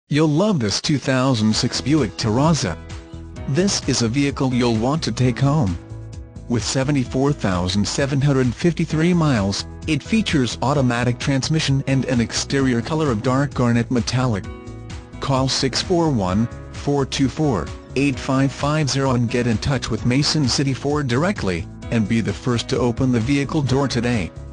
You'll love this 2006 Buick Terraza. This is a vehicle you'll want to take home. With 74,753 miles, it features automatic transmission and an exterior color of dark garnet metallic. Call 641-424-8550 and get in touch with Mason City Ford directly, and be the first to open the vehicle door today.